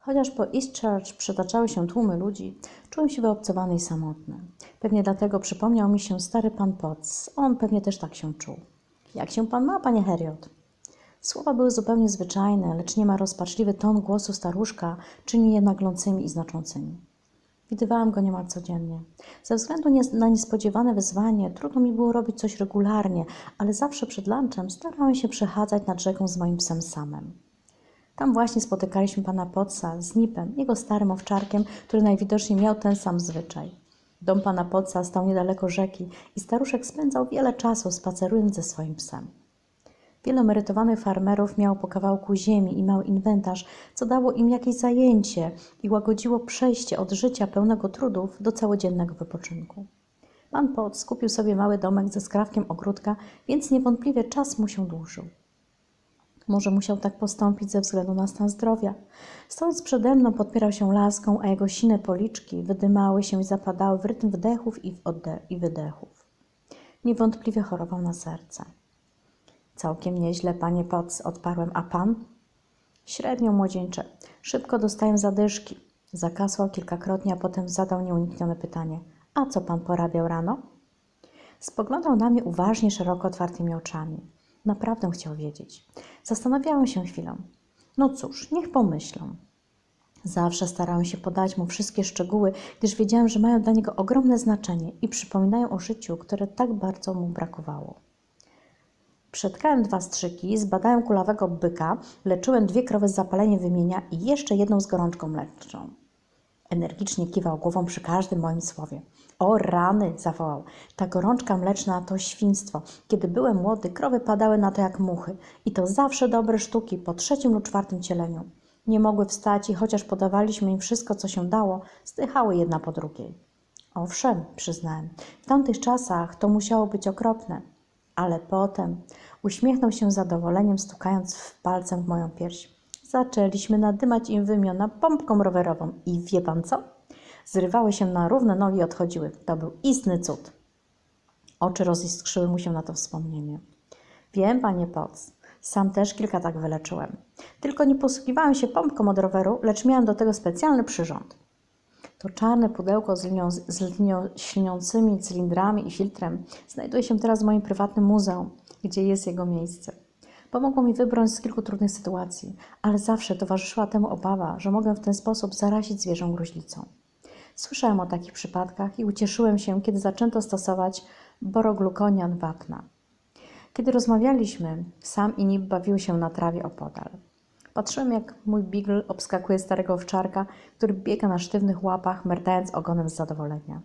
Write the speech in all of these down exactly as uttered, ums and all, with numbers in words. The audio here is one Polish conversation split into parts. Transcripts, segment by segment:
Chociaż po East Church przytaczały się tłumy ludzi, czułem się wyobcowany i samotny. Pewnie dlatego przypomniał mi się stary pan Potts. On pewnie też tak się czuł. Jak się pan ma, panie Heriot? Słowa były zupełnie zwyczajne, lecz niemal rozpaczliwy ton głosu staruszka czynił je naglącymi i znaczącymi. Widywałam go niemal codziennie. Ze względu na niespodziewane wyzwanie trudno mi było robić coś regularnie, ale zawsze przed lunchem starałem się przechadzać nad rzeką z moim psem Samem. Tam właśnie spotykaliśmy pana Pottsa z Nipem, jego starym owczarkiem, który najwidoczniej miał ten sam zwyczaj. Dom pana Pottsa stał niedaleko rzeki i staruszek spędzał wiele czasu spacerując ze swoim psem. Wielu emerytowanych farmerów miało po kawałku ziemi i mały inwentarz, co dało im jakieś zajęcie i łagodziło przejście od życia pełnego trudów do całodziennego wypoczynku. Pan Potts kupił sobie mały domek ze skrawkiem ogródka, więc niewątpliwie czas mu się dłużył. Może musiał tak postąpić ze względu na stan zdrowia. Stojąc przede mną podpierał się laską, a jego sine policzki wydymały się i zapadały w rytm wdechów i, i wydechów. Niewątpliwie chorował na serce. Całkiem nieźle, panie Potts, odparłem. A pan? Średnio, młodzieńcze. Szybko dostaję zadyszki. Zakasłał kilkakrotnie, a potem zadał nieuniknione pytanie. A co pan porabiał rano? Spoglądał na mnie uważnie, szeroko otwartymi oczami. Naprawdę chciał wiedzieć. Zastanawiałem się chwilę. No cóż, niech pomyślę. Zawsze starałem się podać mu wszystkie szczegóły, gdyż wiedziałem, że mają dla niego ogromne znaczenie i przypominają o życiu, które tak bardzo mu brakowało. Przetkałem dwa strzyki, zbadałem kulawego byka, leczyłem dwie krowy z zapaleniem wymienia i jeszcze jedną z gorączką mleczną. Energicznie kiwał głową przy każdym moim słowie. O rany, zawołał. Ta gorączka mleczna to świństwo. Kiedy byłem młody, krowy padały na to jak muchy. I to zawsze dobre sztuki po trzecim lub czwartym cieleniu. Nie mogły wstać i chociaż podawaliśmy im wszystko, co się dało, zdychały jedna po drugiej. Owszem, przyznałem, w tamtych czasach to musiało być okropne. Ale potem uśmiechnął się z zadowoleniem, stukając w palcem w moją pierś. Zaczęliśmy nadymać im wymiona pompką rowerową i wie pan co? Zrywały się na równe nogi i odchodziły. To był istny cud. Oczy roziskrzyły mu się na to wspomnienie. Wiem, panie Potts, sam też kilka tak wyleczyłem. Tylko nie posługiwałem się pompką od roweru, lecz miałem do tego specjalny przyrząd. To czarne pudełko z, linią, z linią, śliniącymi cylindrami i filtrem znajduje się teraz w moim prywatnym muzeum, gdzie jest jego miejsce. Pomogło mi wybrnąć z kilku trudnych sytuacji, ale zawsze towarzyszyła temu obawa, że mogę w ten sposób zarazić zwierzę gruźlicą. Słyszałem o takich przypadkach i ucieszyłem się, kiedy zaczęto stosować boroglukonian wapna. Kiedy rozmawialiśmy, Sam i Nip bawiły się na trawie opodal. Patrzyłem, jak mój beagle obskakuje starego owczarka, który biega na sztywnych łapach, mertając ogonem z zadowolenia.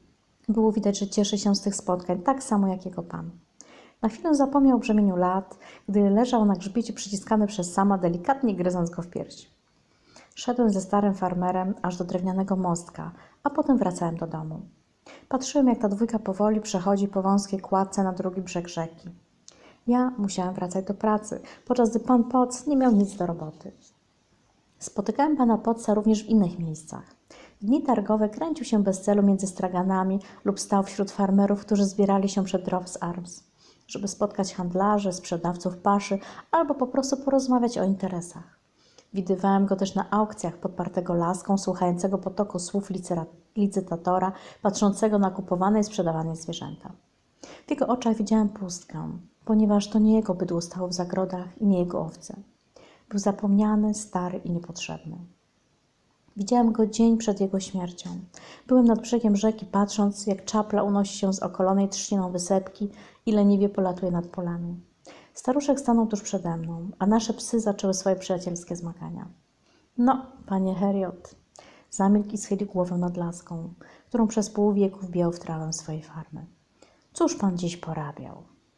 Było widać, że cieszy się z tych spotkań tak samo jak jego pan. Na chwilę zapomniał o brzemieniu lat, gdy leżał na grzbiecie przyciskany przez Sama, delikatnie gryząc go w pierś. Szedłem ze starym farmerem aż do drewnianego mostka, a potem wracałem do domu. Patrzyłem, jak ta dwójka powoli przechodzi po wąskiej kładce na drugi brzeg rzeki. Ja musiałem wracać do pracy, podczas gdy pan Potts nie miał nic do roboty. Spotykałem pana Pottsa również w innych miejscach. W dni targowe kręcił się bez celu między straganami lub stał wśród farmerów, którzy zbierali się przed Droves Arms, żeby spotkać handlarzy, sprzedawców paszy albo po prostu porozmawiać o interesach. Widywałem go też na aukcjach podpartego laską, słuchającego potoku słów licytatora, patrzącego na kupowane i sprzedawane zwierzęta. W jego oczach widziałem pustkę, ponieważ to nie jego bydło stało w zagrodach i nie jego owce. Był zapomniany, stary i niepotrzebny. Widziałem go dzień przed jego śmiercią. Byłem nad brzegiem rzeki, patrząc, jak czapla unosi się z okolonej trzciną wysepki i leniwie polatuje nad polami. Staruszek stanął tuż przede mną, a nasze psy zaczęły swoje przyjacielskie zmagania. No, panie Heriot, zamilkł i schylił głowę nad laską, którą przez pół wieku wbijał w trawę swojej farmy. Cóż pan dziś porabiał?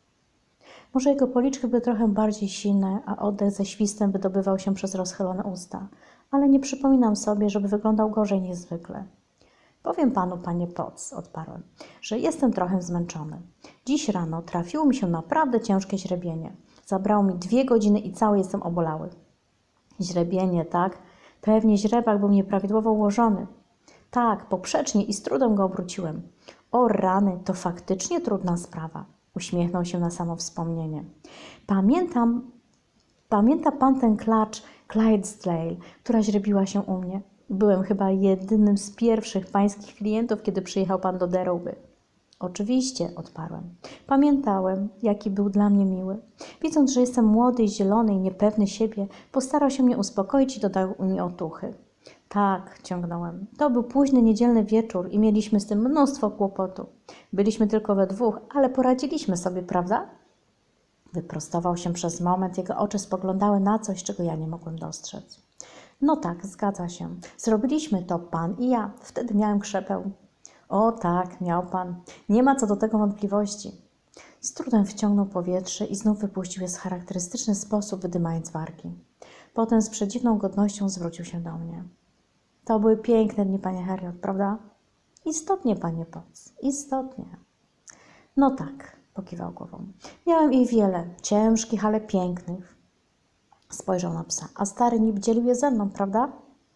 Może jego policzki były trochę bardziej silne, a oddech ze świstem wydobywał się przez rozchylone usta, ale nie przypominam sobie, żeby wyglądał gorzej niż zwykle. Powiem panu, panie Potts, odparłem, że jestem trochę zmęczony. Dziś rano trafiło mi się naprawdę ciężkie źrebienie. Zabrało mi dwie godziny i cały jestem obolały. Źrebienie, tak? Pewnie źrebak był nieprawidłowo ułożony. Tak, poprzecznie i z trudem go obróciłem. O rany, to faktycznie trudna sprawa. Uśmiechnął się na samo wspomnienie. Pamiętam, pamięta pan ten klacz, Clydesdale, która źrebiła się u mnie. Byłem chyba jedynym z pierwszych pańskich klientów, kiedy przyjechał pan do Derowy. Oczywiście, odparłem. Pamiętałem, jaki był dla mnie miły. Widząc, że jestem młody i zielony i niepewny siebie, postarał się mnie uspokoić i dodał mi otuchy. Tak, ciągnąłem. To był późny niedzielny wieczór i mieliśmy z tym mnóstwo kłopotu. Byliśmy tylko we dwóch, ale poradziliśmy sobie, prawda? Wyprostował się przez moment, jego oczy spoglądały na coś, czego ja nie mogłem dostrzec. No tak, zgadza się. Zrobiliśmy to pan i ja. Wtedy miałem krzepę. O tak, miał pan. Nie ma co do tego wątpliwości. Z trudem wciągnął powietrze i znów wypuścił je w charakterystyczny sposób, wydymając wargi. Potem z przedziwną godnością zwrócił się do mnie. To były piękne dni, panie Heriot, prawda? Istotnie, panie Potts, istotnie. No tak, pokiwał głową. Miałem ich wiele, ciężkich, ale pięknych. Spojrzał na psa. A stary Nip dzielił je ze mną, prawda?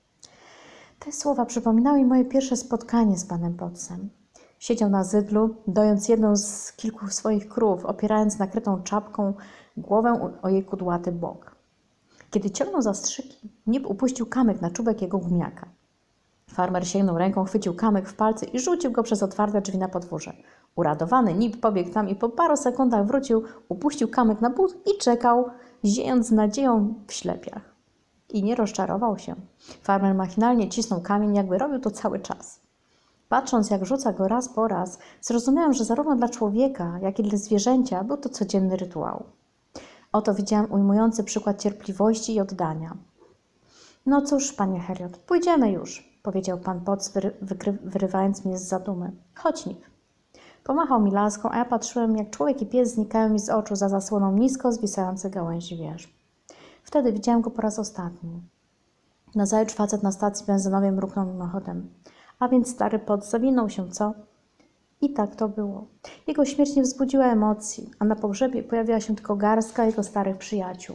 Te słowa przypominały mi moje pierwsze spotkanie z panem Pottsem. Siedział na zydlu, dojąc jedną z kilku swoich krów, opierając nakrytą czapką głowę o jej kudłaty bok. Kiedy ciągnął zastrzyki, Nip upuścił kamyk na czubek jego gumiaka. Farmer sięgnął ręką, chwycił kamyk w palce i rzucił go przez otwarte drzwi na podwórze. Uradowany Nip pobiegł tam i po paru sekundach wrócił, upuścił kamyk na but i czekał, ziejąc z nadzieją w ślepiach. I nie rozczarował się. Farmer machinalnie cisnął kamień, jakby robił to cały czas. Patrząc, jak rzuca go raz po raz, zrozumiałem, że zarówno dla człowieka, jak i dla zwierzęcia był to codzienny rytuał. Oto widziałem ujmujący przykład cierpliwości i oddania. No cóż, panie Heriot, pójdziemy już, powiedział pan Potts, wyry wyrywając mnie z zadumy. Chodź, Nip. Pomachał mi laską, a ja patrzyłem, jak człowiek i pies znikają mi z oczu za zasłoną nisko zwisających gałęzi wież. Wtedy widziałem go po raz ostatni. Nazajutrz facet na stacji benzynowej mruknął mimochodem. A więc stary Potts zawinął się, co? I tak to było. Jego śmierć nie wzbudziła emocji, a na pogrzebie pojawiła się tylko garstka jego starych przyjaciół.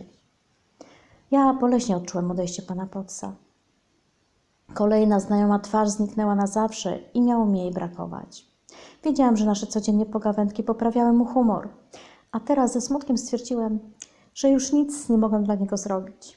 Ja boleśnie odczułem odejście pana Pottsa. Kolejna znajoma twarz zniknęła na zawsze i miało mi jej brakować. Wiedziałem, że nasze codziennie pogawędki poprawiały mu humor, a teraz ze smutkiem stwierdziłem, że już nic nie mogę dla niego zrobić.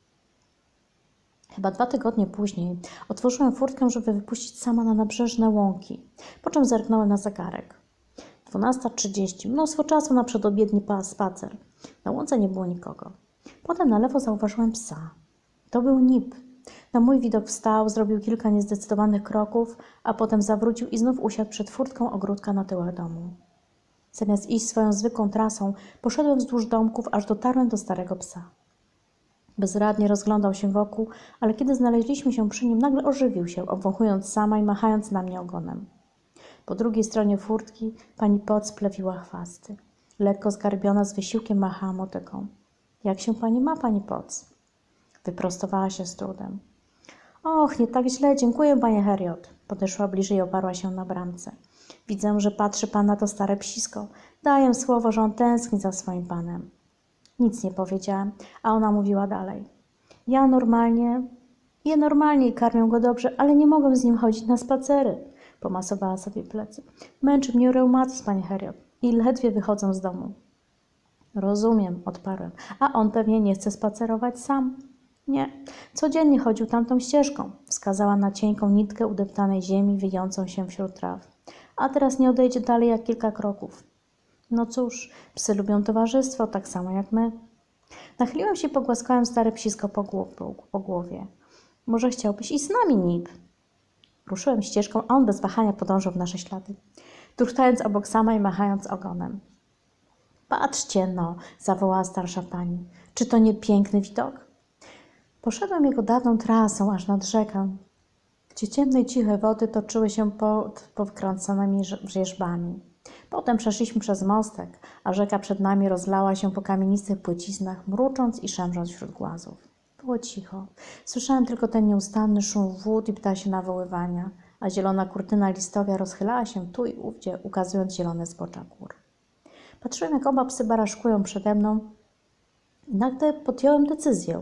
Chyba dwa tygodnie później otworzyłem furtkę, żeby wypuścić sama na nabrzeżne łąki, po czym zerknąłem na zegarek. dwunasta trzydzieści, mnóstwo czasu na przedobiedni spacer. Na łące nie było nikogo. Potem na lewo zauważyłem psa. To był Nip. Na mój widok wstał, zrobił kilka niezdecydowanych kroków, a potem zawrócił i znów usiadł przed furtką ogródka na tyłach domu. Zamiast iść swoją zwykłą trasą, poszedłem wzdłuż domków, aż dotarłem do starego psa. Bezradnie rozglądał się wokół, ale kiedy znaleźliśmy się przy nim, nagle ożywił się, obwąchując sama i machając na mnie ogonem. Po drugiej stronie furtki pani Potts plewiła chwasty. Lekko zgarbiona, z wysiłkiem machała motyką. Jak się pani ma, pani Potts? Wyprostowała się z trudem. Och, nie tak źle, dziękuję, panie Heriot. Podeszła bliżej i oparła się na bramce. Widzę, że patrzy pan na to stare psisko. Daję słowo, że on tęskni za swoim panem. Nic nie powiedziałem, a ona mówiła dalej. Ja normalnie, je normalnie i karmię go dobrze, ale nie mogę z nim chodzić na spacery. Pomasowała sobie plecy. Męczy mnie reumatyzm, panie Heriot, i ledwie wychodzę z domu. Rozumiem, odparłem. A on pewnie nie chce spacerować sam. Nie, codziennie chodził tamtą ścieżką. Wskazała na cienką nitkę udeptanej ziemi, wyjącą się wśród traw. A teraz nie odejdzie dalej jak kilka kroków. No cóż, psy lubią towarzystwo, tak samo jak my. Nachyliłem się i pogłaskałem stare psisko po, głow po głowie. Może chciałbyś iść z nami, Nip? Ruszyłem ścieżką, a on bez wahania podążył w nasze ślady, turchtając obok sama i machając ogonem. Patrzcie no, zawołała starsza pani. Czy to nie piękny widok? Poszedłem jego dawną trasą aż nad rzekę, gdzie ciemne i ciche wody toczyły się pod powkręconymi wierzbami. Potem przeszliśmy przez mostek, a rzeka przed nami rozlała się po kamienistych płyciznach, mrucząc i szemrząc wśród głazów. Było cicho. Słyszałem tylko ten nieustanny szum wód i ptasie nawoływania, a zielona kurtyna listowia rozchylała się tu i ówdzie, ukazując zielone zbocza gór. Patrzyłem, jak oba psy baraszkują przede mną i nagle podjąłem decyzję.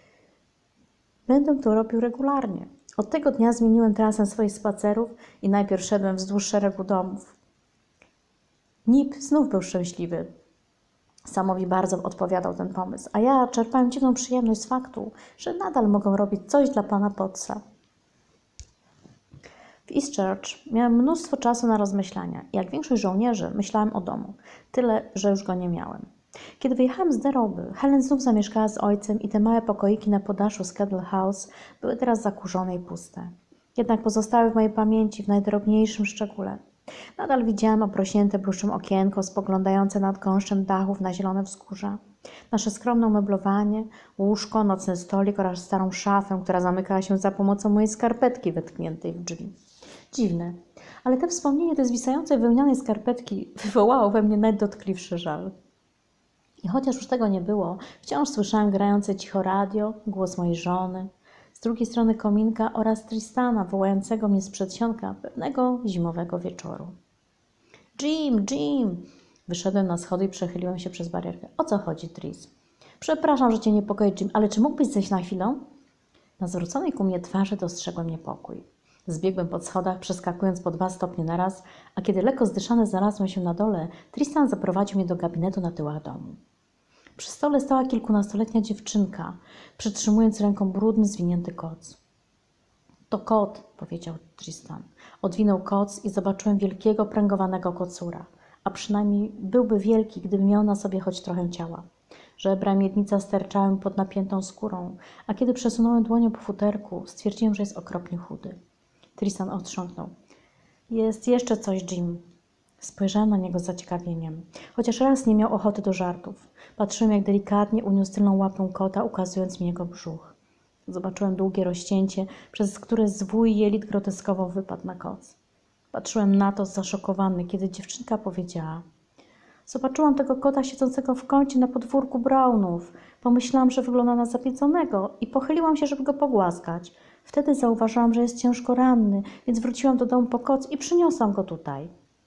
Będę to robił regularnie. Od tego dnia zmieniłem trasę swoich spacerów i najpierw szedłem wzdłuż szeregu domów. Nip znów był szczęśliwy. Samowi bardzo odpowiadał ten pomysł, a ja czerpałem dziwną przyjemność z faktu, że nadal mogą robić coś dla pana Pottsa. W Eastchurch miałem mnóstwo czasu na rozmyślania. Jak większość żołnierzy, myślałem o domu. Tyle, że już go nie miałem. Kiedy wyjechałem z Deroby, Helen znów zamieszkała z ojcem i te małe pokoiki na poddaszu Skedle House były teraz zakurzone i puste. Jednak pozostały w mojej pamięci w najdrobniejszym szczególe. Nadal widziałem obrośnięte bluszczem okienko spoglądające nad gąszczem dachów na zielone wzgórza. Nasze skromne umeblowanie, łóżko, nocny stolik oraz starą szafę, która zamykała się za pomocą mojej skarpetki wetkniętej w drzwi. Dziwne, ale te wspomnienie tej zwisającej wełnianej skarpetki wywołało we mnie najdotkliwszy żal. I chociaż już tego nie było, wciąż słyszałem grające cicho radio, głos mojej żony, z drugiej strony kominka oraz Tristana wołającego mnie z przedsionka pewnego zimowego wieczoru. Jim, Jim! Wyszedłem na schody i przechyliłem się przez barierkę. O co chodzi, Tris? Przepraszam, że cię niepokoi, Jim, ale czy mógłbyś zejść na chwilę? Na zwróconej ku mnie twarzy dostrzegłem niepokój. Zbiegłem po schodach, przeskakując po dwa stopnie naraz, a kiedy lekko zdyszany znalazłem się na dole, Tristan zaprowadził mnie do gabinetu na tyłach domu. Przy stole stała kilkunastoletnia dziewczynka, przytrzymując ręką brudny, zwinięty koc. To kot, powiedział Tristan. Odwinął koc i zobaczyłem wielkiego, pręgowanego kocura, a przynajmniej byłby wielki, gdyby miał na sobie choć trochę ciała. Żebra miednica sterczały pod napiętą skórą, a kiedy przesunąłem dłonią po futerku, stwierdziłem, że jest okropnie chudy. Tristan otrząknął. Jest jeszcze coś, Jim. Spojrzałem na niego z zaciekawieniem. Chociaż raz nie miał ochoty do żartów. Patrzyłem, jak delikatnie uniósł tylną łapą kota, ukazując mi jego brzuch. Zobaczyłem długie rozcięcie, przez które zwój jelit groteskowo wypadł na koc. Patrzyłem na to zaszokowany, kiedy dziewczynka powiedziała: zobaczyłam tego kota siedzącego w kącie na podwórku Brownów. Pomyślałam, że wygląda na zawiedzonego i pochyliłam się, żeby go pogłaskać. Wtedy zauważyłam, że jest ciężko ranny, więc wróciłam do domu po koc i przyniosłam go tutaj.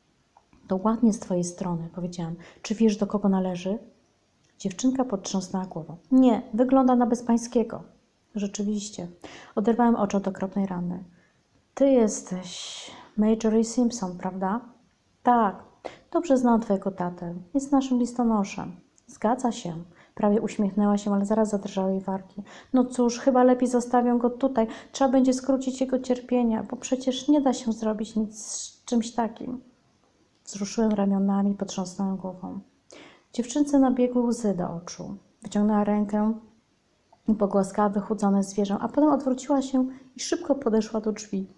To ładnie z twojej strony, powiedziałam. Czy wiesz, do kogo należy? Dziewczynka potrząsnęła głową. Nie, wygląda na bezpańskiego. Rzeczywiście. Oderwałem oczy od okropnej rany. Ty jesteś Marjorie Simpson, prawda? Tak. Dobrze znam twojego tatę. Jest naszym listonoszem. Zgadza się. Prawie uśmiechnęła się, ale zaraz zadrżały jej wargi. No cóż, chyba lepiej zostawię go tutaj. Trzeba będzie skrócić jego cierpienia, bo przecież nie da się zrobić nic z czymś takim. Wzruszyłem ramionami, potrząsnąłem głową. Dziewczynce nabiegły łzy do oczu. Wyciągnęła rękę i pogłaskała wychudzone zwierzę, a potem odwróciła się i szybko podeszła do drzwi.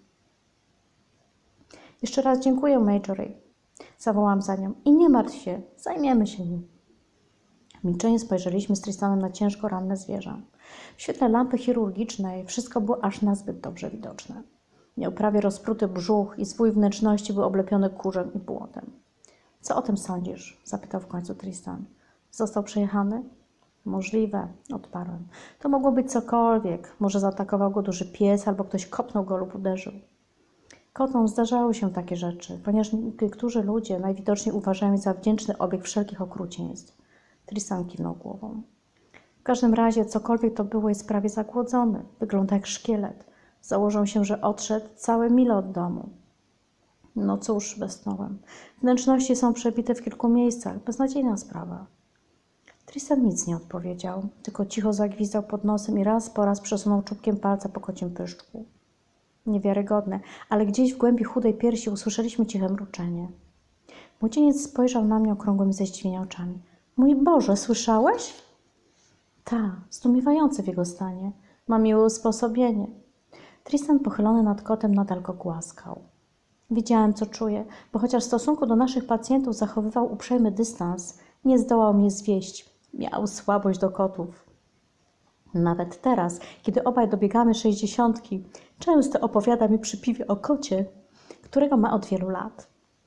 Jeszcze raz dziękuję, Marjorie. Zawołałam za nią. I nie martw się, zajmiemy się nim. W milczeniu spojrzeliśmy z Tristanem na ciężko ranne zwierzę. W świetle lampy chirurgicznej wszystko było aż nazbyt dobrze widoczne. Miał prawie rozpruty brzuch i swój wnętrzności był oblepiony kurzem i błotem. Co o tym sądzisz? Zapytał w końcu Tristan. Został przejechany? Możliwe, odparłem. To mogło być cokolwiek. Może zaatakował go duży pies albo ktoś kopnął go lub uderzył. Kotom zdarzały się takie rzeczy, ponieważ niektórzy ludzie najwidoczniej uważają je za wdzięczny obieg wszelkich okrucieństw. Tristan kiwnął głową. W każdym razie, cokolwiek to było, jest prawie zagłodzony. Wygląda jak szkielet. Założą się, że odszedł całe mile od domu. No cóż, westchnąłem. Wnętrzności są przebite w kilku miejscach. Beznadziejna sprawa. Tristan nic nie odpowiedział, tylko cicho zagwizdał pod nosem i raz po raz przesunął czubkiem palca po kocim pyszczku. Niewiarygodne, ale gdzieś w głębi chudej piersi usłyszeliśmy ciche mruczenie. Młodzieniec spojrzał na mnie okrągłymi ze zdziwienia oczami. Mój Boże, słyszałeś? Ta, zdumiewający w jego stanie. Ma miłe usposobienie. Tristan pochylony nad kotem nadal go głaskał. Wiedziałem, co czuje, bo chociaż w stosunku do naszych pacjentów zachowywał uprzejmy dystans, nie zdołał mnie zwieść. Miał słabość do kotów. Nawet teraz, kiedy obaj dobiegamy sześćdziesiątki, często opowiada mi przy piwie o kocie, którego ma od wielu lat.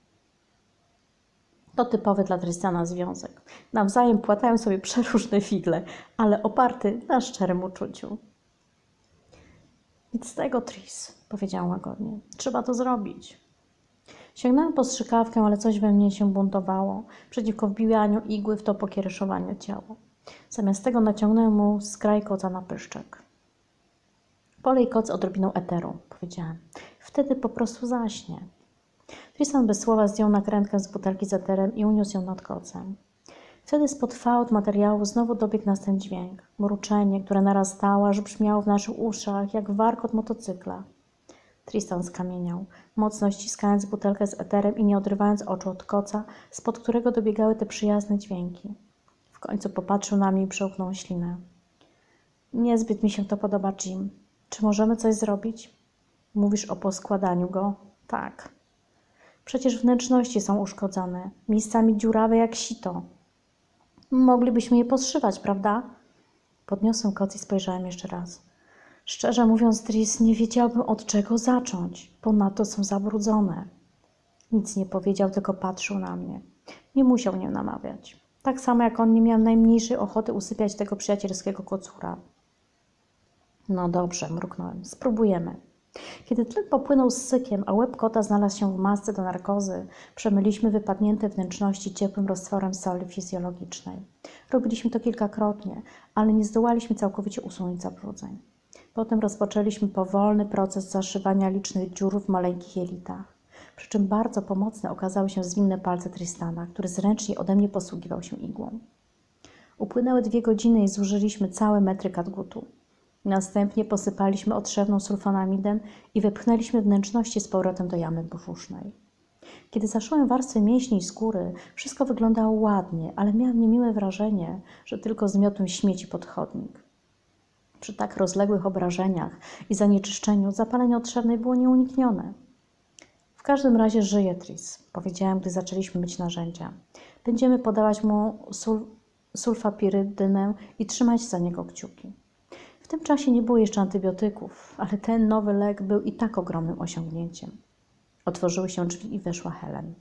To typowy dla Tristana związek. Nawzajem płatają sobie przeróżne figle, ale oparty na szczerym uczuciu. Nic z tego, Tris, powiedziałam łagodnie. Trzeba to zrobić. Sięgnąłem po strzykawkę, ale coś we mnie się buntowało przeciwko wbijaniu igły w to pokiereszowanie ciało. Zamiast tego naciągnąłem mu skraj koca na pyszczek. Polej koc odrobiną eteru, powiedziałem. Wtedy po prostu zaśnie. Tristan bez słowa zdjął nakrętkę z butelki z eterem i uniósł ją nad kocem. Wtedy spod fałd materiału znowu dobiegł nas ten dźwięk. Mruczenie, które narastało, aż brzmiało w naszych uszach, jak warkot motocykla. Tristan skamieniał, mocno ściskając butelkę z eterem i nie odrywając oczu od koca, spod którego dobiegały te przyjazne dźwięki. W końcu popatrzył na mnie i przełknął ślinę. Niezbyt mi się to podoba, Jim. Czy możemy coś zrobić? Mówisz o poskładaniu go? Tak. Przecież wnętrzności są uszkodzone, miejscami dziurawe jak sito. Moglibyśmy je podszywać, prawda? Podniosłem koc i spojrzałem jeszcze raz. Szczerze mówiąc, Tris, nie wiedziałbym od czego zacząć. Ponadto są zabrudzone. Nic nie powiedział, tylko patrzył na mnie. Nie musiał mnie namawiać. Tak samo jak on nie miał najmniejszej ochoty usypiać tego przyjacielskiego kocura. No dobrze, mruknąłem. Spróbujemy. Kiedy tlen popłynął z sykiem, a łeb kota znalazł się w masce do narkozy, przemyliśmy wypadnięte wnętrzności ciepłym roztworem soli fizjologicznej. Robiliśmy to kilkakrotnie, ale nie zdołaliśmy całkowicie usunąć zabrudzeń. Potem rozpoczęliśmy powolny proces zaszywania licznych dziur w maleńkich jelitach. Przy czym bardzo pomocne okazały się zwinne palce Tristana, który zręcznie ode mnie posługiwał się igłą. Upłynęły dwie godziny i zużyliśmy całe metry kadgutu. Następnie posypaliśmy otrzewną sulfonamidem i wepchnęliśmy wnętrzności z powrotem do jamy brzusznej. Kiedy zaszyłem warstwę mięśni i skóry, wszystko wyglądało ładnie, ale miałem niemiłe wrażenie, że tylko zmiotłem śmieci pod chodnik. Przy tak rozległych obrażeniach i zanieczyszczeniu zapalenie otrzewnej było nieuniknione. W każdym razie żyje Tris, powiedziałem, gdy zaczęliśmy myć narzędzia. Będziemy podawać mu sul sulfapirydynę i trzymać za niego kciuki. W tym czasie nie było jeszcze antybiotyków, ale ten nowy lek był i tak ogromnym osiągnięciem. Otworzyły się drzwi i weszła Helen.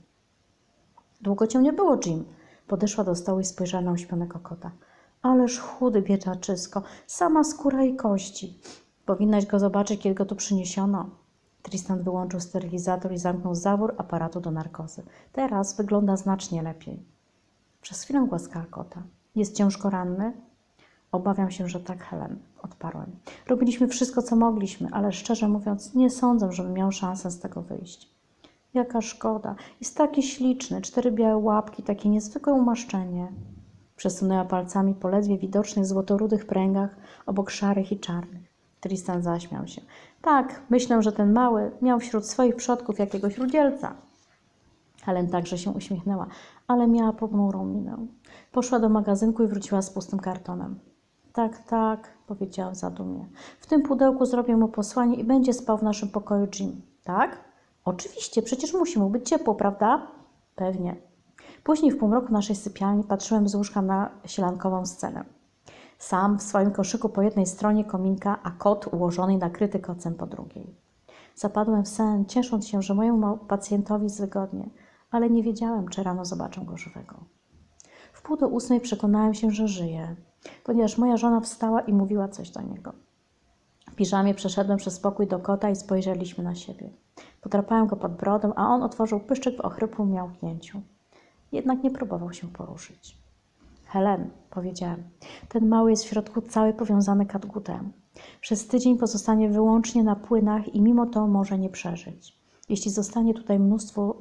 Długo cię nie było, Jim. Podeszła do stołu i spojrzała na uśpionego kota. Ależ chudy biedaczysko, sama skóra i kości. Powinnaś go zobaczyć, kiedy go tu przyniesiono. Tristan wyłączył sterylizator i zamknął zawór aparatu do narkozy. Teraz wygląda znacznie lepiej. Przez chwilę głaskała kota. Jest ciężko ranny? Obawiam się, że tak, Helen, odparłem. Robiliśmy wszystko, co mogliśmy, ale szczerze mówiąc, nie sądzę, żeby miał szansę z tego wyjść. Jaka szkoda. Jest taki śliczny, cztery białe łapki, takie niezwykłe umaszczenie. Przesunęła palcami po ledwie widocznych złotorudych pręgach obok szarych i czarnych. Tristan zaśmiał się. Tak, myślę, że ten mały miał wśród swoich przodków jakiegoś rudzielca. Helen także się uśmiechnęła, ale miała ponurą minę. Poszła do magazynku i wróciła z pustym kartonem. Tak, tak, powiedziałam zadumie. W tym pudełku zrobię mu posłanie i będzie spał w naszym pokoju Jim. Tak? Oczywiście, przecież musi mu być ciepło, prawda? Pewnie. Później w półmroku naszej sypialni patrzyłem z łóżka na sielankową scenę. Sam w swoim koszyku po jednej stronie kominka, a kot ułożony i nakryty kocem po drugiej. Zapadłem w sen, ciesząc się, że mojemu pacjentowi jest wygodnie, ale nie wiedziałem, czy rano zobaczę go żywego. W pół do ósmej przekonałem się, że żyje, ponieważ moja żona wstała i mówiła coś do niego. W piżamie przeszedłem przez pokój do kota i spojrzeliśmy na siebie. Podrapałem go pod brodę, a on otworzył pyszczek w ochrypłym miałknięciu. Jednak nie próbował się poruszyć. Helen, powiedziałem, ten mały jest w środku cały powiązany kadgutem. Przez tydzień pozostanie wyłącznie na płynach i mimo to może nie przeżyć. Jeśli zostanie tutaj mnóstwo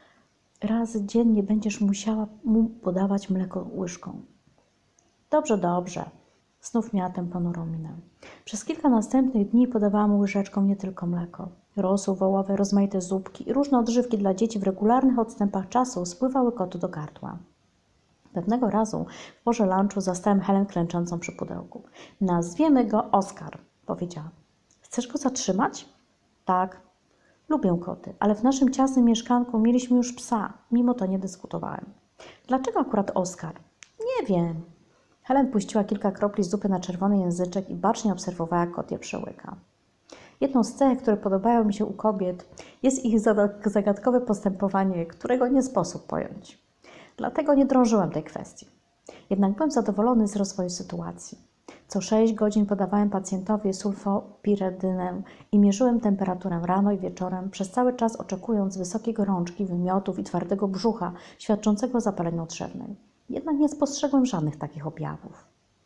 razy dziennie, będziesz musiała mu podawać mleko łyżką. Dobrze, dobrze. Znów miała tę ponurą minę. Przez kilka następnych dni podawałam mu łyżeczką nie tylko mleko. Rosół wołowy, rozmaite zupki i różne odżywki dla dzieci w regularnych odstępach czasu spływały kotu do gardła. Pewnego razu w porze lunchu zastałem Helen klęczącą przy pudełku. Nazwiemy go Oskar, powiedziała. Chcesz go zatrzymać? Tak. Lubię koty, ale w naszym ciasnym mieszkanku mieliśmy już psa. Mimo to nie dyskutowałem. Dlaczego akurat Oskar? Nie wiem. Helen puściła kilka kropli zupy na czerwony języczek i bacznie obserwowała, jak kot je przełyka. Jedną z cech, które podobają mi się u kobiet, jest ich zagadkowe postępowanie, którego nie sposób pojąć. Dlatego nie drążyłem tej kwestii. Jednak byłem zadowolony z rozwoju sytuacji. Co sześć godzin podawałem pacjentowi sulfopirydynę i mierzyłem temperaturę rano i wieczorem, przez cały czas oczekując wysokiej gorączki, wymiotów i twardego brzucha, świadczącego o zapaleniu trzewnej. Jednak nie spostrzegłem żadnych takich objawów.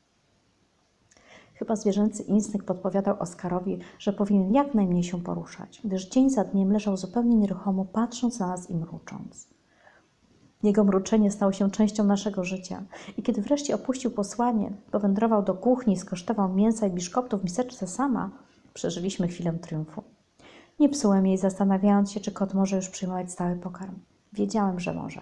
Chyba zwierzęcy instynkt podpowiadał Oskarowi, że powinien jak najmniej się poruszać, gdyż dzień za dniem leżał zupełnie nieruchomo, patrząc na nas i mrucząc. Jego mruczenie stało się częścią naszego życia i kiedy wreszcie opuścił posłanie, powędrował do kuchni i skosztował mięsa i biszkoptów w miseczce sama, przeżyliśmy chwilę triumfu. Nie psułem jej, zastanawiając się, czy kot może już przyjmować stały pokarm. Wiedziałem, że może.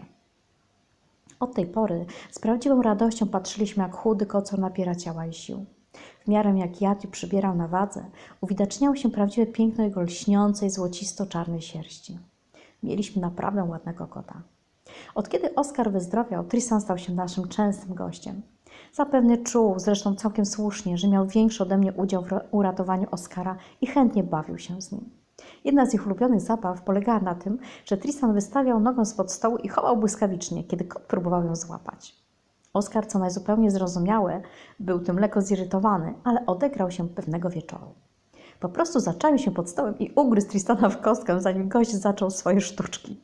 Od tej pory z prawdziwą radością patrzyliśmy, jak chudy kocur nabiera ciała i sił. W miarę jak jadł i przybierał na wadze, uwidaczniało się prawdziwe piękno jego lśniącej, złocisto-czarnej sierści. Mieliśmy naprawdę ładnego kota. Od kiedy Oskar wyzdrowiał, Tristan stał się naszym częstym gościem. Zapewne czuł, zresztą całkiem słusznie, że miał większy ode mnie udział w uratowaniu Oskara i chętnie bawił się z nim. Jedna z ich ulubionych zabaw polegała na tym, że Tristan wystawiał nogę spod stołu i chował błyskawicznie, kiedy kot próbował ją złapać. Oskar, co najzupełniej zrozumiałe, był tym lekko zirytowany, ale odegrał się pewnego wieczoru. Po prostu zaczaił się pod stołem i ugryzł Tristana w kostkę, zanim gość zaczął swoje sztuczki.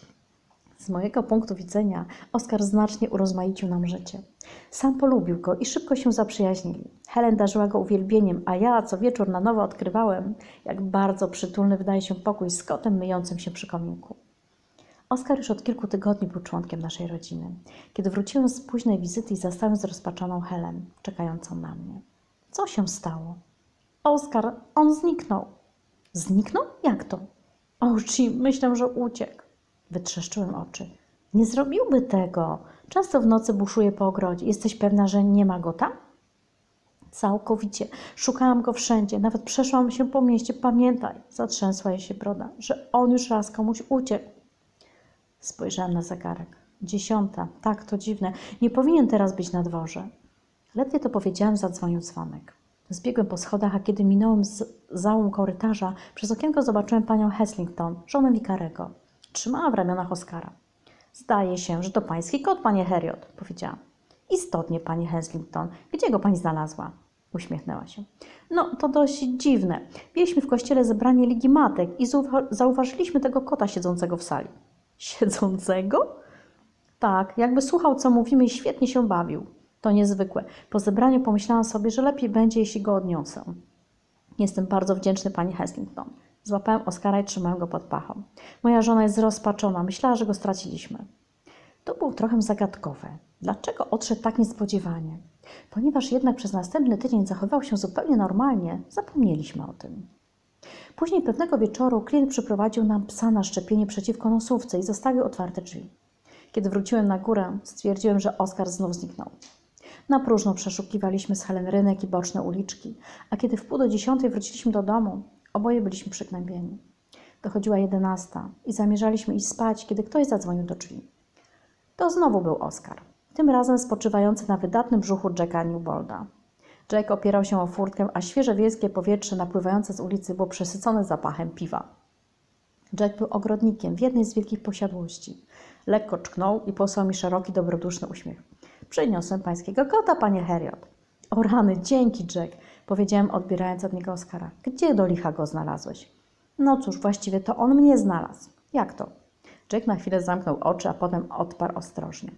Z mojego punktu widzenia Oskar znacznie urozmaicił nam życie. Sam polubił go i szybko się zaprzyjaźnili. Helen darzyła go uwielbieniem, a ja co wieczór na nowo odkrywałem, jak bardzo przytulny wydaje się pokój z kotem myjącym się przy kominku. Oskar już od kilku tygodni był członkiem naszej rodziny. Kiedy wróciłem z późnej wizyty i zastałem zrozpaczoną Helen, czekającą na mnie. Co się stało? Oskar, on zniknął. Zniknął? Jak to? O, Jim, myślę, że uciekł. Wytrzeszczyłem oczy. Nie zrobiłby tego. Często w nocy buszuje po ogrodzie. Jesteś pewna, że nie ma go tam? Całkowicie. Szukałam go wszędzie. Nawet przeszłam się po mieście. Pamiętaj, zatrzęsła jej się broda, że on już raz komuś uciekł. Spojrzałem na zegarek. Dziesiąta. Tak, to dziwne. Nie powinien teraz być na dworze. Ledwie to powiedziałem, zadzwonił dzwonek. Zbiegłem po schodach, a kiedy minąłem z załą korytarza, przez okienko zobaczyłem panią Heslington, żonę wikarego. Trzymała w ramionach Oskara. Zdaje się, że to pański kot, panie Heriot, powiedziałam. Istotnie, pani Heslington. Gdzie go pani znalazła? Uśmiechnęła się. No, to dość dziwne. Mieliśmy w kościele zebranie Ligi Matek i zauważyliśmy tego kota siedzącego w sali. Siedzącego? Tak, jakby słuchał, co mówimy i świetnie się bawił. To niezwykłe. Po zebraniu pomyślałam sobie, że lepiej będzie, jeśli go odniosę. Jestem bardzo wdzięczny pani Heslington. Złapałem Oskara i trzymałem go pod pachą. Moja żona jest rozpaczona. Myślała, że go straciliśmy. To było trochę zagadkowe. Dlaczego odszedł tak niespodziewanie? Ponieważ jednak przez następny tydzień zachowywał się zupełnie normalnie, zapomnieliśmy o tym. Później pewnego wieczoru klient przyprowadził nam psa na szczepienie przeciwko nosówce i zostawił otwarte drzwi. Kiedy wróciłem na górę, stwierdziłem, że Oskar znów zniknął. Na próżno przeszukiwaliśmy z Helen rynek i boczne uliczki, a kiedy w pół do dziesiątej wróciliśmy do domu, oboje byliśmy przygnębieni. Dochodziła jedenasta i zamierzaliśmy iść spać, kiedy ktoś zadzwonił do drzwi. To znowu był Oskar, tym razem spoczywający na wydatnym brzuchu Jacka Newbolda. Jack opierał się o furtkę, a świeże wiejskie powietrze napływające z ulicy było przesycone zapachem piwa. Jack był ogrodnikiem w jednej z wielkich posiadłości. Lekko czknął i posłał mi szeroki, dobroduszny uśmiech. Przyniosłem pańskiego kota, panie Heriot. O rany, dzięki, Jack, powiedziałem, odbierając od niego Oskara. Gdzie do licha go znalazłeś? No cóż, właściwie to on mnie znalazł. Jak to? Jack na chwilę zamknął oczy, a potem odparł ostrożnie.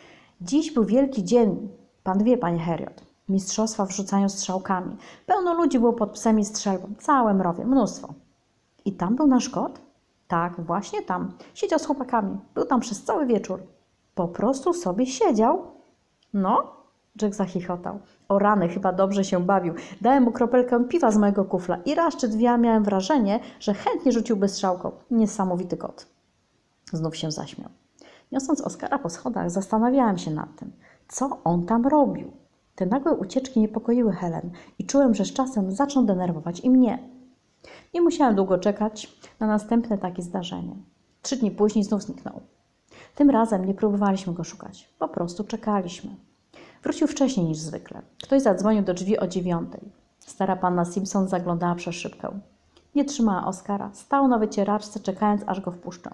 Dziś był wielki dzień, pan wie, panie Heriot. Mistrzostwa w rzucaniu strzałkami. Pełno ludzi było pod psem i strzelbą. Całe mrowie, mnóstwo. I tam był nasz kot? Tak, właśnie tam. Siedział z chłopakami. Był tam przez cały wieczór. Po prostu sobie siedział? No, Jack zachichotał. O rany, chyba dobrze się bawił. Dałem mu kropelkę piwa z mojego kufla i raz czy dwie miałem wrażenie, że chętnie rzuciłby strzałką. Niesamowity kot. Znów się zaśmiał. Niosąc Oskara po schodach, zastanawiałem się nad tym, co on tam robił. Te nagłe ucieczki niepokoiły Helen i czułem, że z czasem zaczną denerwować i mnie. Nie musiałem długo czekać na następne takie zdarzenie. Trzy dni później znów zniknął. Tym razem nie próbowaliśmy go szukać. Po prostu czekaliśmy. Wrócił wcześniej niż zwykle. Ktoś zadzwonił do drzwi o dziewiątej. Stara panna Simpson zaglądała przez szybkę. Nie trzymała Oskara. Stał na wycieraczce, czekając, aż go wpuszczą.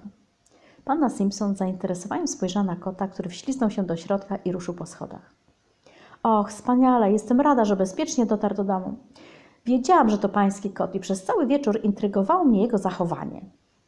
Panna Simpson z zainteresowaniem spojrzała na kota, który wśliznął się do środka i ruszył po schodach. Och, wspaniale, jestem rada, że bezpiecznie dotarł do domu. Wiedziałam, że to pański kot i przez cały wieczór intrygowało mnie jego zachowanie.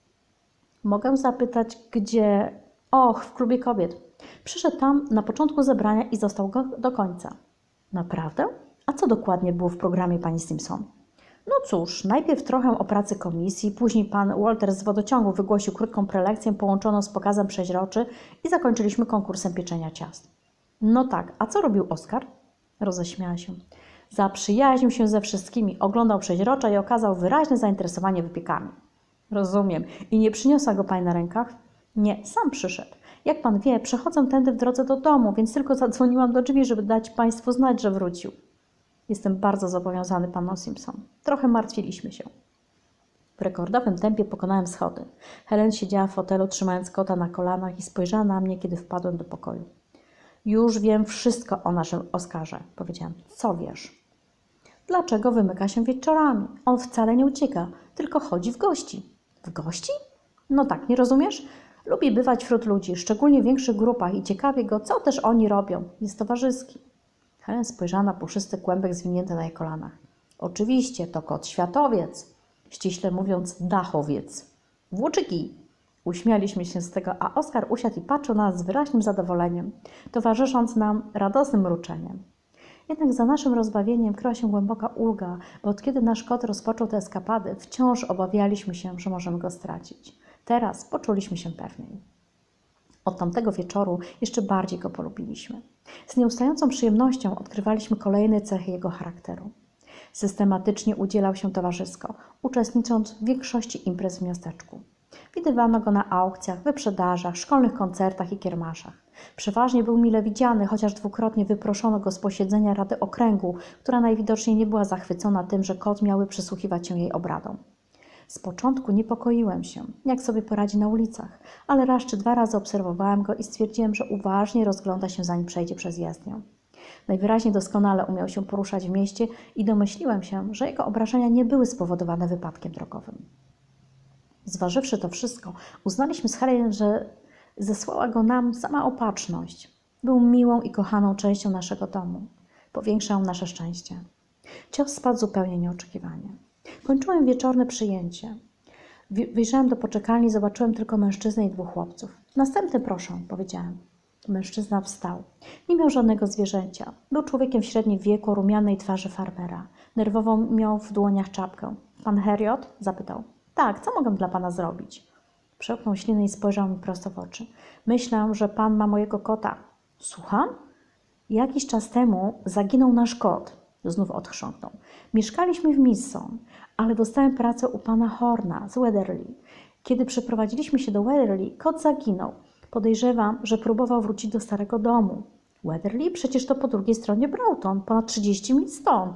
Mogę zapytać, gdzie... Och, w klubie kobiet. Przyszedł tam na początku zebrania i został go do końca. Naprawdę? A co dokładnie było w programie pani Simpson? No cóż, najpierw trochę o pracy komisji, później pan Walter z wodociągu wygłosił krótką prelekcję połączoną z pokazem przeźroczy i zakończyliśmy konkursem pieczenia ciast. No tak, a co robił Oskar? Roześmiała się. Zaprzyjaźnił się ze wszystkimi, oglądał przeźrocza i okazał wyraźne zainteresowanie wypiekami. Rozumiem. I nie przyniosła go pani na rękach? Nie, sam przyszedł. Jak pan wie, przechodzę tędy w drodze do domu, więc tylko zadzwoniłam do drzwi, żeby dać państwu znać, że wrócił. Jestem bardzo zobowiązany panu Simpson. Trochę martwiliśmy się. W rekordowym tempie pokonałem schody. Helen siedziała w fotelu, trzymając kota na kolanach i spojrzała na mnie, kiedy wpadłem do pokoju. Już wiem wszystko o naszym Oskarze, powiedziałam. Co wiesz? Dlaczego wymyka się wieczorami? On wcale nie ucieka, tylko chodzi w gości. W gości? No tak, nie rozumiesz? Lubi bywać wśród ludzi, szczególnie w większych grupach i ciekawi go, co też oni robią. Jest towarzyski. Helen spojrzała na puszysty kłębek zwinięty na jej kolanach. Oczywiście, to kot światowiec. Ściśle mówiąc, dachowiec. Włóczyki. Uśmialiśmy się z tego, a Oskar usiadł i patrzył na nas z wyraźnym zadowoleniem, towarzysząc nam radosnym mruczeniem. Jednak za naszym rozbawieniem kryła się głęboka ulga, bo od kiedy nasz kot rozpoczął te eskapady, wciąż obawialiśmy się, że możemy go stracić. Teraz poczuliśmy się pewniej. Od tamtego wieczoru jeszcze bardziej go polubiliśmy. Z nieustającą przyjemnością odkrywaliśmy kolejne cechy jego charakteru. Systematycznie udzielał się towarzysko, uczestnicząc w większości imprez w miasteczku. Widywano go na aukcjach, wyprzedażach, szkolnych koncertach i kiermaszach. Przeważnie był mile widziany, chociaż dwukrotnie wyproszono go z posiedzenia Rady Okręgu, która najwidoczniej nie była zachwycona tym, że kot miały przysłuchiwać się jej obradom. Z początku niepokoiłem się, jak sobie poradzi na ulicach, ale raz czy dwa razy obserwowałem go i stwierdziłem, że uważnie rozgląda się, zanim przejdzie przez jezdnię. Najwyraźniej doskonale umiał się poruszać w mieście i domyśliłem się, że jego obrażenia nie były spowodowane wypadkiem drogowym. Zważywszy to wszystko, uznaliśmy z Helen, że zesłała go nam sama opatrzność. Był miłą i kochaną częścią naszego domu. Powiększał nasze szczęście. Cios spadł zupełnie nieoczekiwanie. Kończyłem wieczorne przyjęcie. Wyjrzałem do poczekalni i zobaczyłem tylko mężczyznę i dwóch chłopców. Następny proszę, powiedziałem. Mężczyzna wstał. Nie miał żadnego zwierzęcia. Był człowiekiem w średnim wieku, o rumianej twarzy farmera. Nerwowo miał w dłoniach czapkę. Pan Heriot? Zapytał. Tak, co mogę dla pana zrobić? Przełknął ślinę i spojrzał mi prosto w oczy. Myślę, że pan ma mojego kota. Słucham? Jakiś czas temu zaginął nasz kot. Znów odchrząknął. Mieszkaliśmy w Misson, ale dostałem pracę u pana Horna z Weatherly. Kiedy przeprowadziliśmy się do Weatherly, kot zaginął. Podejrzewam, że próbował wrócić do starego domu. Weatherly? Przecież to po drugiej stronie Broughton, ponad trzydzieści mil stąd.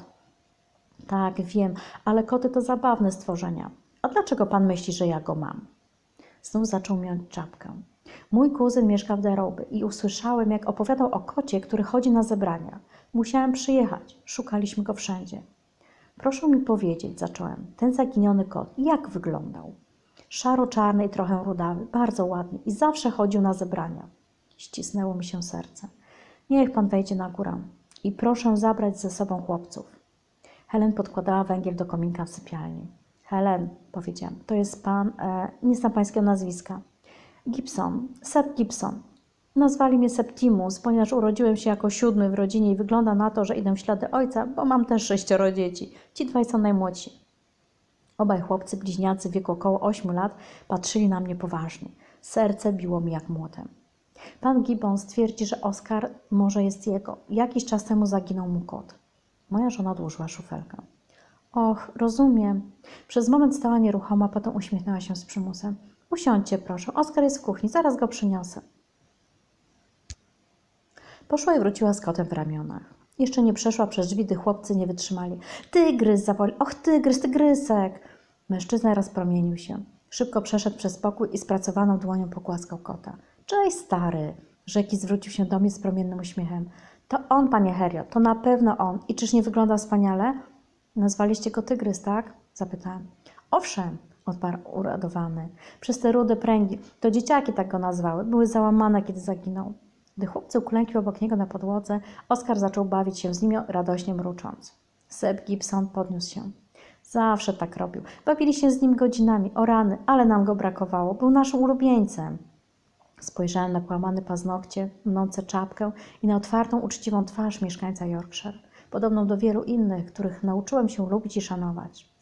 Tak, wiem, ale koty to zabawne stworzenia. A dlaczego pan myśli, że ja go mam? Znów zaczął mieć czapkę. Mój kuzyn mieszka w Deroby i usłyszałem, jak opowiadał o kocie, który chodzi na zebrania. Musiałem przyjechać. Szukaliśmy go wszędzie. Proszę mi powiedzieć, zacząłem, ten zaginiony kot, jak wyglądał? Szaro-czarny i trochę rudawy, bardzo ładny i zawsze chodził na zebrania. Ścisnęło mi się serce. Niech pan wejdzie na górę i proszę zabrać ze sobą chłopców. Helen podkładała węgiel do kominka w sypialni. Helen, powiedziałam, to jest pan, e, nie znam pańskiego nazwiska. Gibson, Seb Gibson. Nazwali mnie Septimus, ponieważ urodziłem się jako siódmy w rodzinie i wygląda na to, że idę w ślady ojca, bo mam też sześcioro dzieci. Ci dwaj są najmłodsi. Obaj chłopcy, bliźniacy w wieku około ośmiu lat, patrzyli na mnie poważnie. Serce biło mi jak młotem. Pan Gibbons twierdzi, że Oskar może jest jego. Jakiś czas temu zaginął mu kot. Moja żona odłożyła szufelkę. Och, rozumiem. Przez moment stała nieruchoma, potem uśmiechnęła się z przymusem. Usiądźcie, proszę. Oskar jest w kuchni, zaraz go przyniosę. Poszła i wróciła z kotem w ramionach. Jeszcze nie przeszła przez drzwi, gdy chłopcy nie wytrzymali. Tygrys zawoli. Och, tygrys, tygrysek! Mężczyzna rozpromienił się. Szybko przeszedł przez pokój i spracowaną dłonią pogłaskał kota. Cześć, stary! Rzekł i zwrócił się do mnie z promiennym uśmiechem. To on, panie Heriot, to na pewno on. I czyż nie wygląda wspaniale? Nazwaliście go tygrys, tak? Zapytałem. Owszem, odparł uradowany. Przez te rude pręgi. To dzieciaki tak go nazwały. Były załamane, kiedy zaginął. Gdy chłopcy uklękli obok niego na podłodze, Oskar zaczął bawić się z nimi, radośnie mrucząc. Seb Gibson podniósł się. Zawsze tak robił. Bawili się z nim godzinami, o rany, ale nam go brakowało. Był naszym ulubieńcem. Spojrzałem na połamane paznokcie, mnące czapkę i na otwartą, uczciwą twarz mieszkańca Yorkshire, podobną do wielu innych, których nauczyłem się lubić i szanować.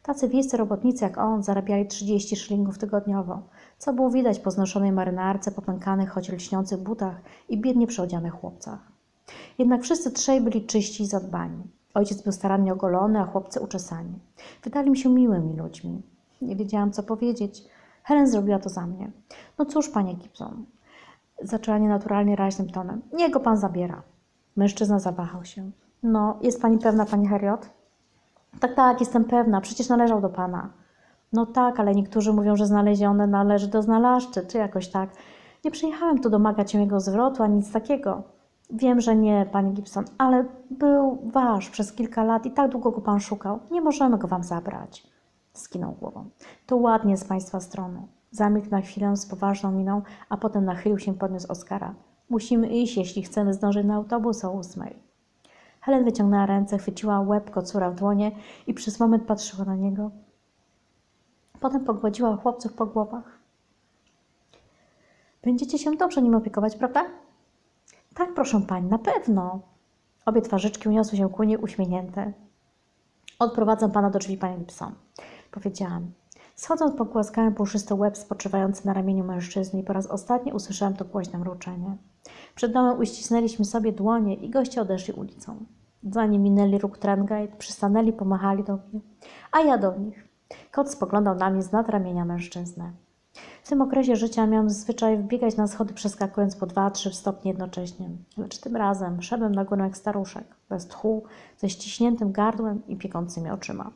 Tacy wiejscy robotnicy jak on zarabiali trzydzieści szylingów tygodniowo, co było widać po znoszonej marynarce, popękanych, choć lśniących butach i biednie przeodzianych chłopcach. Jednak wszyscy trzej byli czyści i zadbani. Ojciec był starannie ogolony, a chłopcy uczesani. Wydali mi się miłymi ludźmi. Nie wiedziałam, co powiedzieć. Helen zrobiła to za mnie. No cóż, panie Gibson, zaczęła nienaturalnie raźnym tonem. Niech go pan zabiera. Mężczyzna zawahał się. No, jest pani pewna, pani Heriot? Tak, tak, jestem pewna. Przecież należał do pana. No tak, ale niektórzy mówią, że znalezione należy do znalazcy, czy jakoś tak. Nie przyjechałem tu domagać się jego zwrotu, ani nic takiego. Wiem, że nie, panie Gibson, ale był wasz przez kilka lat i tak długo go pan szukał. Nie możemy go wam zabrać. Skinął głową. To ładnie z państwa strony. Zamilkł na chwilę z poważną miną, a potem nachylił się, podniósł Oskara. Musimy iść, jeśli chcemy zdążyć na autobus o ósmej. Helen wyciągnęła ręce, chwyciła łeb kocura w dłonie i przez moment patrzyła na niego. Potem pogładziła chłopców po głowach. Będziecie się dobrze nim opiekować, prawda? Tak, proszę pani, na pewno. Obie twarzyczki uniosły się ku niej uśmiechnięte. Odprowadzę pana do drzwi, panie Gibson, powiedziałam. Schodząc, pogłaskałem puszysty łeb spoczywający na ramieniu mężczyzny i po raz ostatni usłyszałem to głośne mruczenie. Przed domem uścisnęliśmy sobie dłonie i goście odeszli ulicą. Zanim minęli róg Trangate, przystanęli, pomachali do mnie, a ja do nich. Kot spoglądał na mnie z nad ramienia mężczyzny. W tym okresie życia miałem zwyczaj wbiegać na schody, przeskakując po dwa, trzy stopnie jednocześnie. Lecz tym razem szedłem na górę jak staruszek, bez tchu, ze ściśniętym gardłem i piekącymi oczyma.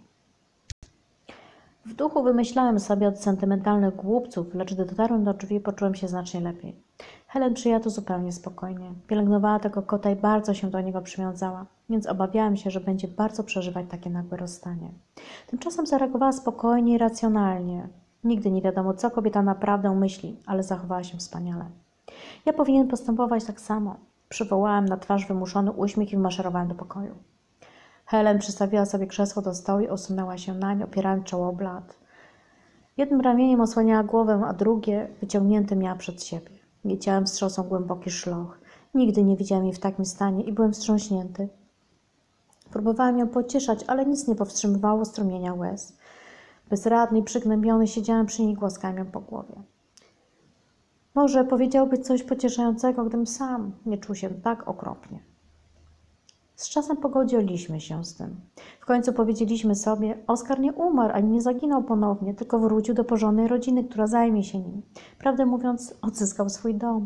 W duchu wymyślałem sobie od sentymentalnych głupców, lecz gdy dotarłem do drzwi, poczułem się znacznie lepiej. Helen przyjęła to zupełnie spokojnie. Pielęgnowała tego kota i bardzo się do niego przywiązała, więc obawiałem się, że będzie bardzo przeżywać takie nagłe rozstanie. Tymczasem zareagowała spokojnie i racjonalnie. Nigdy nie wiadomo, co kobieta naprawdę myśli, ale zachowała się wspaniale. Ja powinien postępować tak samo. Przywołałem na twarz wymuszony uśmiech i wmaszerowałem do pokoju. Helen przystawiła sobie krzesło do stołu i osunęła się nań, opierając czoło o blat. Jednym ramieniem osłaniała głowę, a drugie wyciągnięte miała przed siebie. Jej ciałem wstrząsnął głęboki szloch. Nigdy nie widziałem jej w takim stanie i byłem wstrząśnięty. Próbowałem ją pocieszać, ale nic nie powstrzymywało strumienia łez. Bezradny i przygnębiony siedziałem przy niej, głaskałem ją po głowie. Może powiedziałby coś pocieszającego, gdybym sam nie czuł się tak okropnie. Z czasem pogodziliśmy się z tym. W końcu powiedzieliśmy sobie, Oskar nie umarł, ani nie zaginął ponownie, tylko wrócił do porządnej rodziny, która zajmie się nim. Prawdę mówiąc, odzyskał swój dom.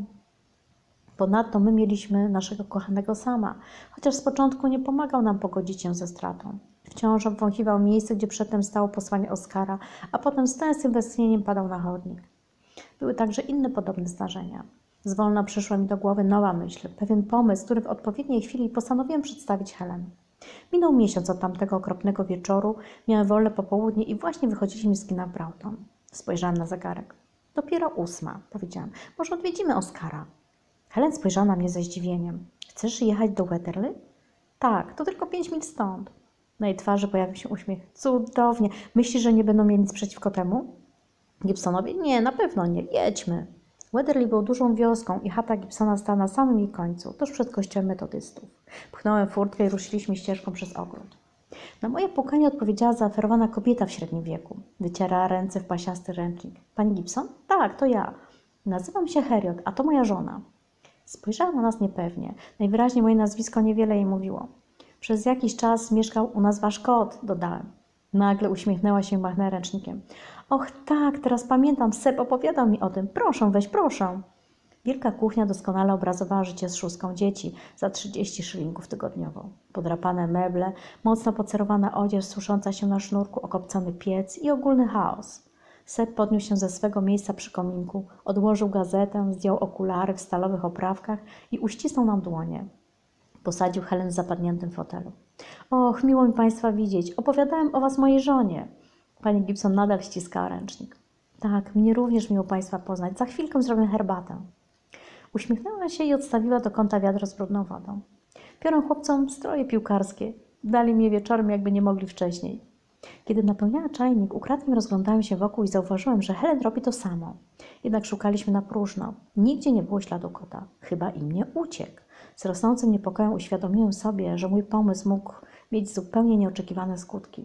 Ponadto my mieliśmy naszego kochanego Sama, chociaż z początku nie pomagał nam pogodzić się ze stratą. Wciąż obwąchiwał miejsce, gdzie przedtem stało posłanie Oskara, a potem z tęsknym westchnieniem padał na chodnik. Były także inne podobne zdarzenia. Zwolna przyszła mi do głowy nowa myśl, pewien pomysł, który w odpowiedniej chwili postanowiłem przedstawić Helen. Minął miesiąc od tamtego okropnego wieczoru, miałem wolne popołudnie i właśnie wychodziliśmy z kina w Broughton. Spojrzałam na zegarek. Dopiero ósma, powiedziałam. Może odwiedzimy Oskara. Helen spojrzała na mnie ze zdziwieniem. Chcesz jechać do Wetherly? Tak, to tylko pięć mil stąd. Na jej twarzy pojawił się uśmiech. Cudownie. Myślisz, że nie będą mieli nic przeciwko temu? Gibsonowie? Nie, na pewno nie. Jedźmy. Wetherly był dużą wioską i chata Gibsona stała na samym jej końcu, tuż przed kościołem metodystów. Pchnąłem furtkę i ruszyliśmy ścieżką przez ogród. Na moje pukanie odpowiedziała zaoferowana kobieta w średnim wieku. Wycierała ręce w pasiasty ręcznik. Pani Gibson? Tak, to ja. Nazywam się Heriot, a to moja żona. Spojrzała na nas niepewnie. Najwyraźniej moje nazwisko niewiele jej mówiło. Przez jakiś czas mieszkał u nas wasz kot, dodałem. Nagle uśmiechnęła się i machnęła ręcznikiem. Och tak, teraz pamiętam, Seb opowiadał mi o tym. Proszę, weź, proszę. Wielka kuchnia doskonale obrazowała życie z szóstką dzieci za trzydzieści szylingów tygodniowo. Podrapane meble, mocno pocerowana odzież susząca się na sznurku, okopcony piec i ogólny chaos. Seb podniósł się ze swego miejsca przy kominku, odłożył gazetę, zdjął okulary w stalowych oprawkach i uścisnął nam dłonie. Posadził Helen w zapadniętym fotelu. Och, miło mi Państwa widzieć. Opowiadałem o Was mojej żonie. Pani Gibson nadal ściskała ręcznik. Tak, mnie również miło Państwa poznać. Za chwilkę zrobię herbatę. Uśmiechnęła się i odstawiła do kąta wiadro z brudną wodą. Biorę chłopcom stroje piłkarskie. Dali mnie wieczorem, jakby nie mogli wcześniej. Kiedy napełniała czajnik, ukradkiem rozglądałem się wokół i zauważyłem, że Helen robi to samo. Jednak szukaliśmy na próżno. Nigdzie nie było śladu kota. Chyba im nie uciekł. Z rosnącym niepokojem uświadomiłem sobie, że mój pomysł mógł mieć zupełnie nieoczekiwane skutki.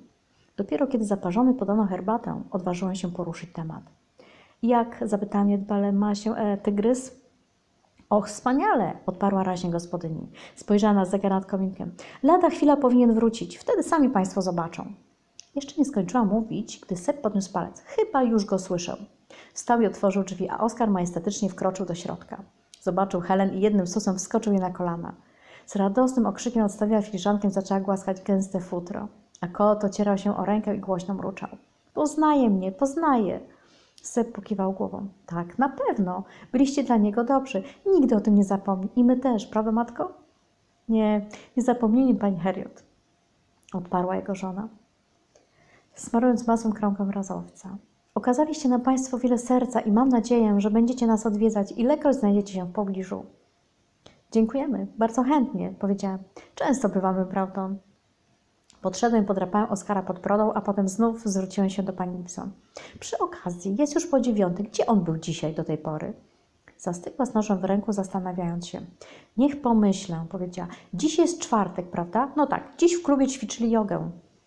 Dopiero kiedy zaparzony podano herbatę, odważyłem się poruszyć temat. Jak, zapytała mnie dbale, ma się e, tygrys? Och, wspaniale, odparła raźnie gospodyni. Spojrzała na zegar nad kominkiem. Lada chwila powinien wrócić, wtedy sami państwo zobaczą. Jeszcze nie skończyła mówić, gdy Sep podniósł palec. Chyba już go słyszał. Wstał i otworzył drzwi, a Oskar majestatycznie wkroczył do środka. Zobaczył Helen i jednym susem wskoczył jej na kolana. Z radosnym okrzykiem odstawiła filiżankę i zaczęła głaskać gęste futro. A kot ocierał się o rękę i głośno mruczał. Poznaje mnie, poznaje. Sep pokiwał głową. Tak, na pewno. Byliście dla niego dobrzy. Nigdy o tym nie zapomni. I my też, prawda, matko? Nie, nie zapomnieli, pani Heriot, odparła jego żona, smarując masłem kromkę razowca. Okazaliście nam państwo wiele serca i mam nadzieję, że będziecie nas odwiedzać, ilekroć znajdziecie się w pobliżu. Dziękujemy, bardzo chętnie, powiedziałem. Często bywamy, prawdą? Podszedłem i podrapałem Oskara pod brodą, a potem znów zwróciłem się do pani Gibson. Przy okazji, jest już po dziewiątej. Gdzie on był dzisiaj do tej pory? Zastygła z nożem w ręku, zastanawiając się. Niech pomyślę, powiedziała. Dziś jest czwartek, prawda? No tak, dziś w klubie ćwiczyli jogę.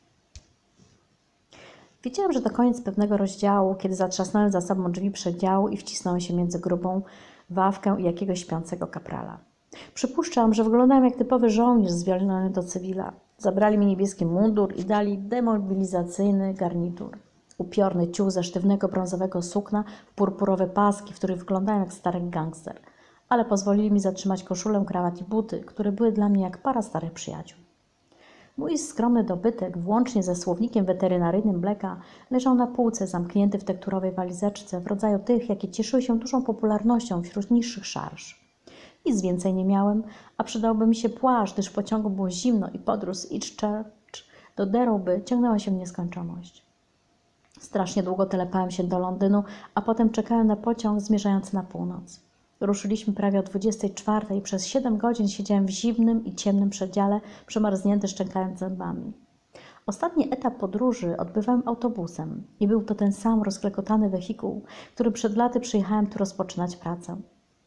Wiedziałam, że to koniec pewnego rozdziału, kiedy zatrzasnąłem za sobą drzwi przedziału i wcisnąłem się między grubą ławkę i jakiegoś śpiącego kaprala. Przypuszczam, że wyglądałem jak typowy żołnierz zwolniony do cywila. Zabrali mi niebieski mundur i dali demobilizacyjny garnitur. Upiorny ciuch ze sztywnego brązowego sukna w purpurowe paski, w których wyglądałem jak stary gangster. Ale pozwolili mi zatrzymać koszulę, krawat i buty, które były dla mnie jak para starych przyjaciół. Mój skromny dobytek, włącznie ze słownikiem weterynaryjnym Blacka, leżał na półce zamknięty w tekturowej walizeczce w rodzaju tych, jakie cieszyły się dużą popularnością wśród niższych szarż. Nic więcej nie miałem, a przydałby mi się płaszcz, gdyż w pociągu było zimno i podróż z East Church do Derby ciągnęła się w nieskończoność. Strasznie długo telepałem się do Londynu, a potem czekałem na pociąg zmierzający na północ. Ruszyliśmy prawie o dwudziestej czwartej i przez siedem godzin siedziałem w zimnym i ciemnym przedziale, przemarznięty, szczękając zębami. Ostatni etap podróży odbywałem autobusem i był to ten sam rozklekotany wehikuł, który przed laty przyjechałem tu rozpoczynać pracę.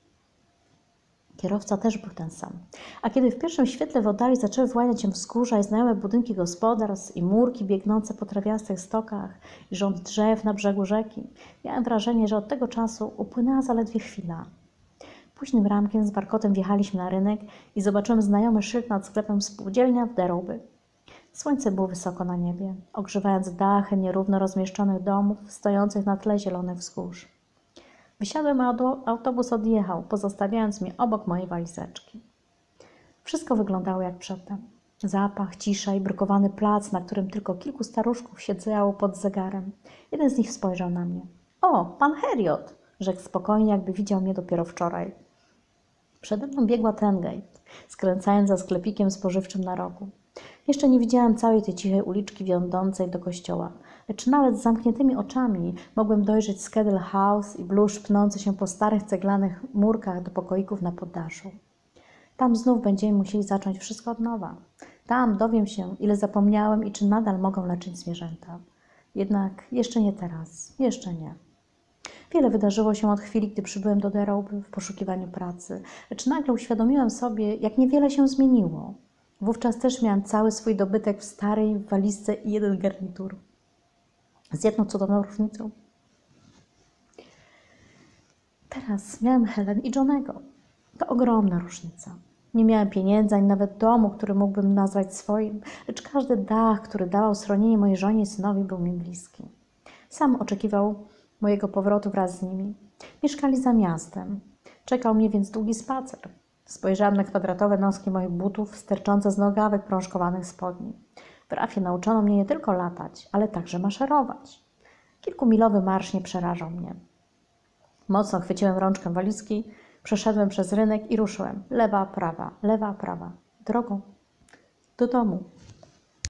Kierowca też był ten sam. A kiedy w pierwszym świetle w oddali zaczęły wyłaniać się wzgórza i znajome budynki gospodarstw i murki biegnące po trawiastych stokach i rząd drzew na brzegu rzeki, miałem wrażenie, że od tego czasu upłynęła zaledwie chwila. Późnym rankiem z warkotem wjechaliśmy na rynek i zobaczyłem znajomy szyld nad sklepem Spółdzielnia w Derby. Słońce było wysoko na niebie, ogrzewając dachy nierówno rozmieszczonych domów stojących na tle zielonych wzgórz. Wysiadłem, a autobus odjechał, pozostawiając mnie obok mojej walizeczki. Wszystko wyglądało jak przedtem. Zapach, cisza i brukowany plac, na którym tylko kilku staruszków siedziało pod zegarem. Jeden z nich spojrzał na mnie. O, pan Heriot! Rzekł spokojnie, jakby widział mnie dopiero wczoraj. Przede mną biegła Tengate, skręcając za sklepikiem spożywczym na rogu. Jeszcze nie widziałem całej tej cichej uliczki wiodącej do kościoła, lecz nawet z zamkniętymi oczami mogłem dojrzeć Skedle House i bluszcz pnący się po starych ceglanych murkach do pokoików na poddaszu. Tam znów będziemy musieli zacząć wszystko od nowa. Tam dowiem się, ile zapomniałem i czy nadal mogą leczyć zwierzęta. Jednak jeszcze nie teraz, jeszcze nie. Wiele wydarzyło się od chwili, gdy przybyłem do Derby w poszukiwaniu pracy, lecz nagle uświadomiłem sobie, jak niewiele się zmieniło. Wówczas też miałem cały swój dobytek w starej walizce i jeden garnitur. Z jedną cudowną różnicą. Teraz miałem Helen i Johnego. To ogromna różnica. Nie miałem pieniędzy ani nawet domu, który mógłbym nazwać swoim, lecz każdy dach, który dawał schronienie mojej żonie i synowi, był mi bliski. Sam oczekiwał mojego powrotu wraz z nimi. Mieszkali za miastem. Czekał mnie więc długi spacer. Spojrzałam na kwadratowe noski moich butów, sterczące z nogawek prążkowanych spodni. W rafie nauczono mnie nie tylko latać, ale także maszerować. Kilkumilowy marsz nie przerażał mnie. Mocno chwyciłem rączkę walizki, przeszedłem przez rynek i ruszyłem. Lewa, prawa, lewa, prawa. Drogą do domu.